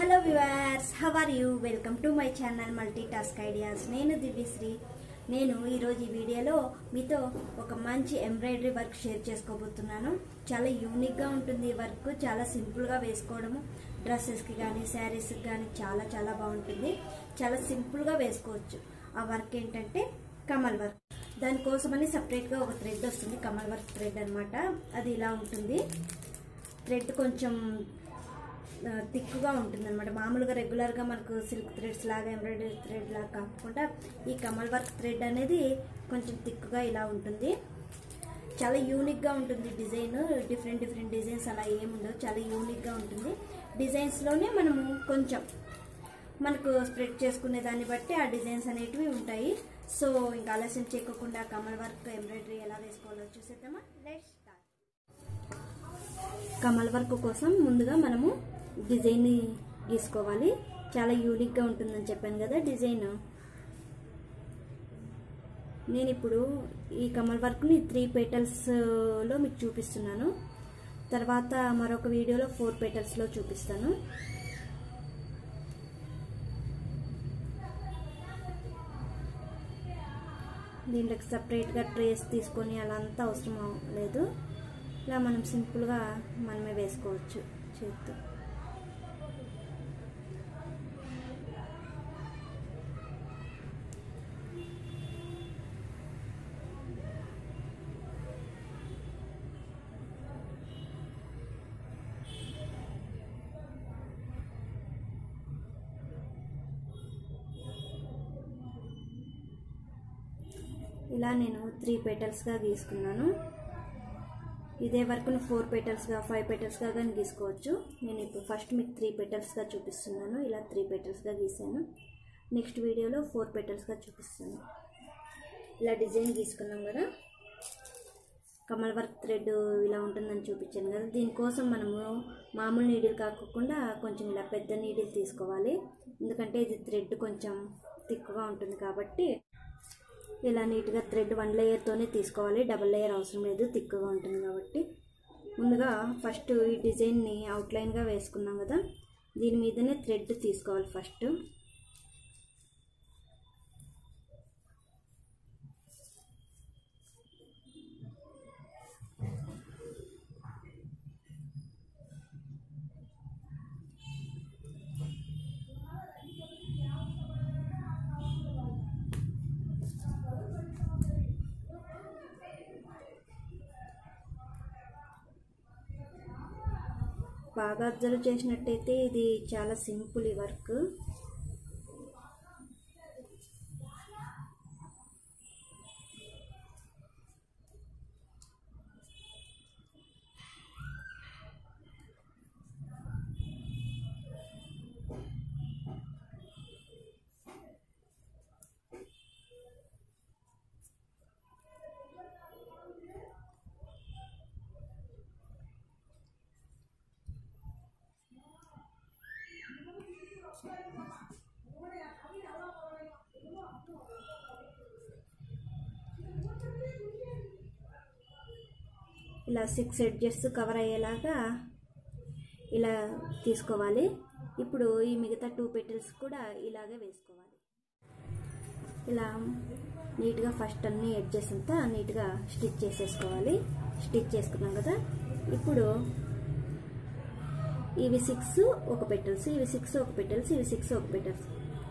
Hello viewers, how are you? Welcome to my channel multitask ideas. నేను దివ్యశ్రీ. నేను ఈరోజు ఈ వీడియోలో మీతో ఒక మంచి ఎంబ్రాయిడరీ వర్క్ షేర్ చేసుకోబోతున్నాను. చాలా యూనిక్గా ఉంటుంది ఈ వర్క్. చాలా సింపుల్గా వేసుకోవడము, డ్రెస్సెస్కి కానీ శారీస్కి కానీ చాలా చాలా బాగుంటుంది. చాలా సింపుల్గా వేసుకోవచ్చు. ఆ వర్క్ ఏంటంటే కమల్ వర్క్. దానికోసమని సపరేట్గా ఒక థ్రెడ్ వస్తుంది, కమల్ వర్క్ థ్రెడ్ అనమాట. అది ఇలా ఉంటుంది. థ్రెడ్ కొంచెం థిక్గా ఉంటుంది అనమాట. మామూలుగా రెగ్యులర్గా మనకు సిల్క్ థ్రెడ్స్ లాగా ఎంబ్రాయిడరీ థ్రెడ్ లాగా కాకుండా ఈ కమల్ వర్క్ థ్రెడ్ అనేది కొంచెం థిక్గా ఇలా ఉంటుంది. చాలా యూనిక్గా ఉంటుంది డిజైన్. డిఫరెంట్ డిజైన్స్ అలా ఏముండవు, చాలా యూనిక్గా ఉంటుంది. డిజైన్స్లోనే మనము కొంచెం మనకు స్ప్రెడ్ చేసుకునే దాన్ని బట్టి ఆ డిజైన్స్ అనేటివి ఉంటాయి. సో ఇంకా ఆలస్యం చేయకుండా కమల్ వర్క్ ఎంబ్రాయిడరీ ఎలా వేసుకోవాలో చూసేద్దామా? Let's start. కమల్ వర్క్ కోసం ముందుగా మనము డిజైన్ గీసుకోవాలి. చాలా యూనిక్గా ఉంటుందని చెప్పాను కదా డిజైన్. నేను ఇప్పుడు ఈ కమల్ వర్క్ని 3 పెటల్స్లో మీకు చూపిస్తున్నాను. తర్వాత మరొక వీడియోలో 4 పెటల్స్లో చూపిస్తాను. దీంట్లోకి సపరేట్గా ట్రేస్ తీసుకొని అలా అంతా అవసరం లేదు. ఇలా మనం సింపుల్గా మనమే వేసుకోవచ్చు చేతితో. ఇలా నేను 3 పెటల్స్గా గీసుకున్నాను. ఇదే వర్క్ను 4 పెటల్స్గా 5 పెటల్స్గా కానీ గీసుకోవచ్చు. నేను ఇప్పుడు ఫస్ట్ మీకు 3 పెటల్స్గా చూపిస్తున్నాను. ఇలా 3 పెటల్స్గా గీసాను. నెక్స్ట్ వీడియోలో 4 పెటల్స్గా చూపిస్తాను. ఇలా డిజైన్ గీసుకున్నాం కదా. కమల్ వర్క్ థ్రెడ్ ఇలా ఉంటుందని చూపించాను కదా. దీనికోసం మనము మామూలు నీడిల్ కాకుండా కొంచెం ఇలా పెద్ద నీడిల్ తీసుకోవాలి. ఎందుకంటే ఇది థ్రెడ్ కొంచెం థిక్గా ఉంటుంది కాబట్టి ఇలా నీట్గా థ్రెడ్ 1 లేయర్తోనే తీసుకోవాలి. డబుల్ లేయర్ అవసరం లేదు, థిక్గా ఉంటుంది కాబట్టి. ముందుగా ఫస్ట్ ఈ డిజైన్ని అవుట్లైన్గా వేసుకున్నాం కదా, దీని మీదనే థ్రెడ్ తీసుకోవాలి ఫస్ట్. బాగా అబ్జర్వ్ చేసినట్టయితే ఇది చాలా సింపుల్ ఈ వర్క్. ఇలా 6 ఎడ్జెస్ కవర్ అయ్యేలాగా ఇలా తీసుకోవాలి. ఇప్పుడు ఈ మిగతా 2 పెటల్స్ కూడా ఇలాగే వేసుకోవాలి. ఇలా నీట్గా ఫస్ట్ అన్ని ఎడ్జెస్ అంతా నీట్గా స్టిచ్ చేసేసుకోవాలి. స్టిచ్ చేసుకున్నాం కదా. ఇప్పుడు ఇవి 6 ఒక పెటల్స్, ఇవి 6 ఒక పెటల్స్, ఇవి 6 ఒక పెటల్స్.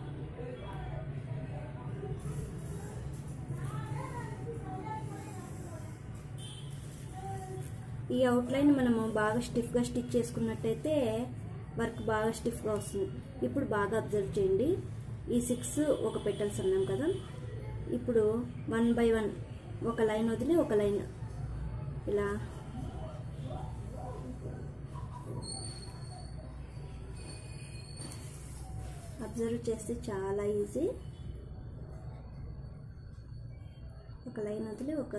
ఈ అవుట్లైన్ మనము బాగా స్టిఫ్గా స్టిచ్ చేసుకున్నట్టయితే వర్క్ బాగా స్టిఫ్గా వస్తుంది. ఇప్పుడు బాగా అబ్జర్వ్ చేయండి. ఈ 6 ఒక పెటల్స్ అన్నాం కదా. ఇప్పుడు 1 by 1 ఒక లైన్ వదిలి ఒక లైన్ ఇలా అబ్జర్వ్ చేస్తే చాలా ఈజీ. ఒక లైన్ వదిలి ఒక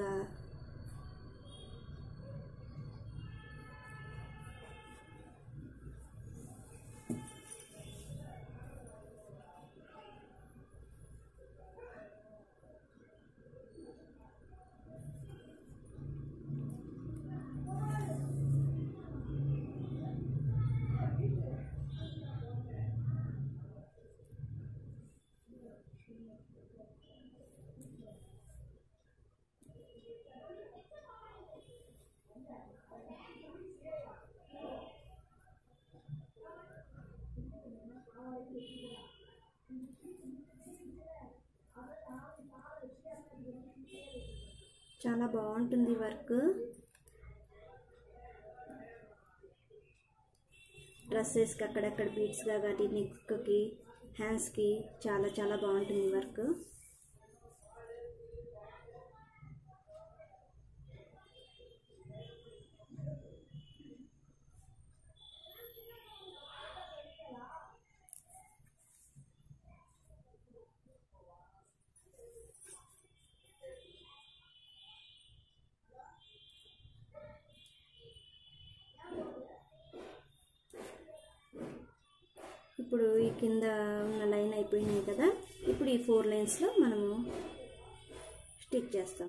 చాలా బాగుంటుంది వర్క్. డ్రెస్సెస్కి అక్కడక్కడ బీడ్స్గా కానీ నెక్కి హ్యాండ్స్కి చాలా చాలా బాగుంటుంది వర్క్. ఇప్పుడు ఈ కింద ఉన్న లైన్ అయిపోయినాయి కదా, ఇప్పుడు ఈ 4 లైన్స్లో మనము స్టిచ్ చేస్తాం.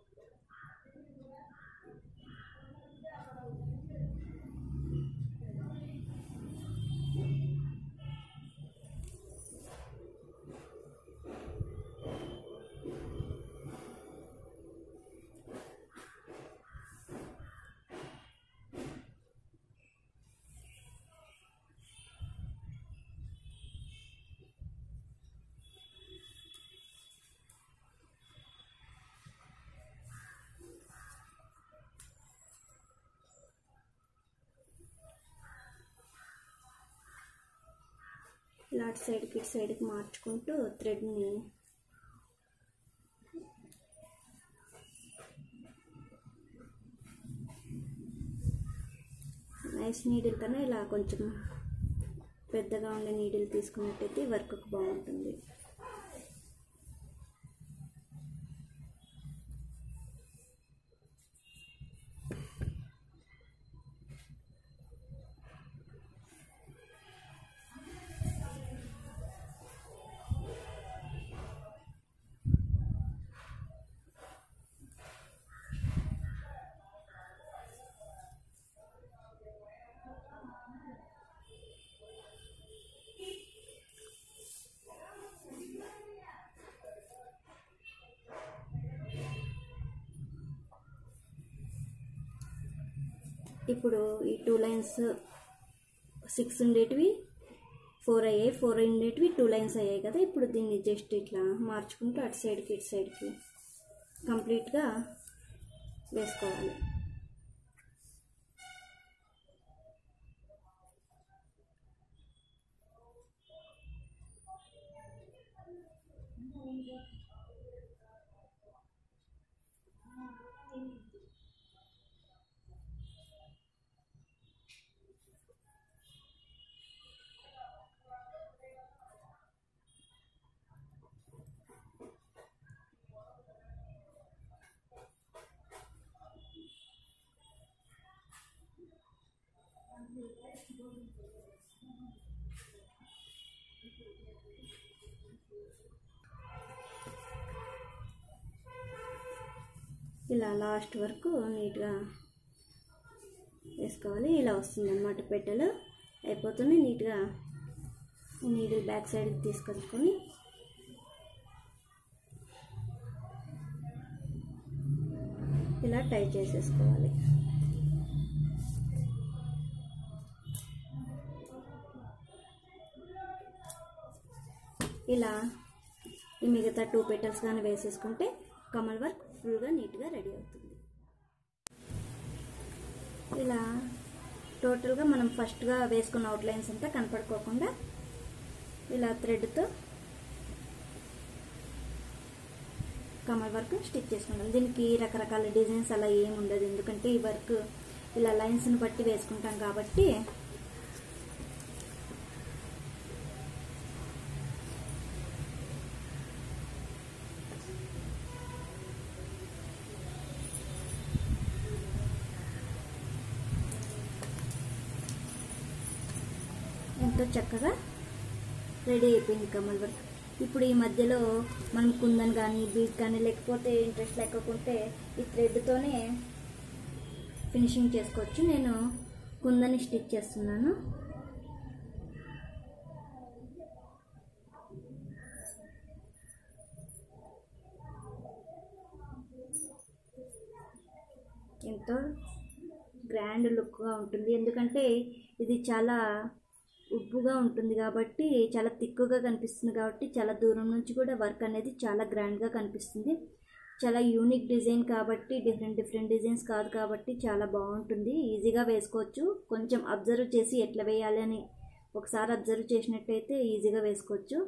ఇలా అటు సైడ్కి ఇటు సైడ్కి మార్చుకుంటూ థ్రెడ్ని నైస్ నీడిల్ కన్నా ఇలా కొంచెం పెద్దగా ఉండే నీడిల్ తీసుకున్నట్టయితే వర్క్కి బాగుంటుంది. ఇప్పుడు ఈ 2 లైన్స్ 6 ఉండేటివి 4 అయ్యాయి, 4 ఉండేటివి 2 లైన్స్ అయ్యాయి కదా. ఇప్పుడు దీన్ని జస్ట్ ఇట్లా మార్చుకుంటూ అటు సైడ్కి ఇటు సైడ్కి కంప్లీట్గా వేసుకోవాలి. ఇలా లాస్ట్ వరకు నీట్గా వేసుకోవాలి. ఇలా వస్తుంది అన్నమాట. పెట్టెలు అయిపోతుంది. నీట్గా నీడిల్ బ్యాక్ సైడ్కి తీసుకొచ్చుకొని ఇలా టై చేసేసుకోవాలి. ఇలా ఈ మిగతా 2 పెటల్స్ కానీ వేసేసుకుంటే కమల్ వర్క్ ఫుల్గా నీట్గా రెడీ అవుతుంది. ఇలా టోటల్గా మనం ఫస్ట్గా వేసుకున్న అవుట్లైన్స్ అంతా కనపడుకోకుండా ఇలా థ్రెడ్తో కమల్ వర్క్ స్టిచ్ చేసుకుంటాం. దీనికి రకరకాల డిజైన్స్ అలా ఏమి ఉండదు, ఎందుకంటే ఈ వర్క్ ఇలా లైన్స్ని బట్టి వేసుకుంటాం కాబట్టి ఎంతో చక్కగా రెడీ అయిపోయింది కమల్ వర్క్. ఇప్పుడు ఈ మధ్యలో మనం కుందన్ కానీ బీట్ కానీ లేకపోతే ఇంట్రెస్ట్ లేకపోతే ఈ థ్రెడ్తోనే ఫినిషింగ్ చేసుకోవచ్చు. నేను కుందని స్టిచ్ చేస్తున్నాను. ఎంతో గ్రాండ్ లుక్గా ఉంటుంది, ఎందుకంటే ఇది చాలా ఉబ్బుగా ఉంటుంది కాబట్టి, చాలా థిక్గా కనిపిస్తుంది కాబట్టి చాలా దూరం నుంచి కూడా వర్క్ అనేది చాలా గ్రాండ్గా కనిపిస్తుంది. చాలా యూనిక్ డిజైన్ కాబట్టి, డిఫరెంట్ డిజైన్స్ కాదు కాబట్టి చాలా బాగుంటుంది. ఈజీగా వేసుకోవచ్చు. కొంచెం అబ్జర్వ్ చేసి ఎట్లా వేయాలి అని ఒకసారి అబ్జర్వ్ చేసినట్టయితే ఈజీగా వేసుకోవచ్చు.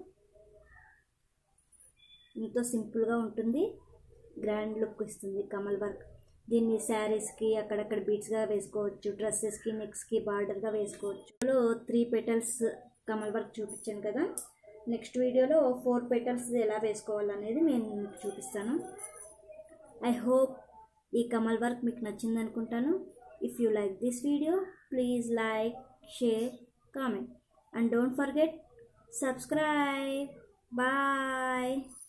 ఎంతో సింపుల్గా ఉంటుంది, గ్రాండ్ లుక్ ఇస్తుంది కమల్ వర్క్. దీన్ని శారీస్కి అక్కడక్కడ బీట్స్గా వేసుకోవచ్చు, డ్రెస్సెస్కి, నెక్స్కి బార్డర్గా వేసుకోవచ్చు. 3 పెటల్స్ కమల్ వర్క్ చూపించాను కదా, నెక్స్ట్ వీడియోలో 4 పెటల్స్ ఎలా వేసుకోవాలనేది నేను మీకు చూపిస్తాను. ఐ హోప్ ఈ కమల్ వర్క్ మీకు నచ్చింది అనుకుంటాను. If you like this video, please like, share, comment, and don't forget subscribe. Bye.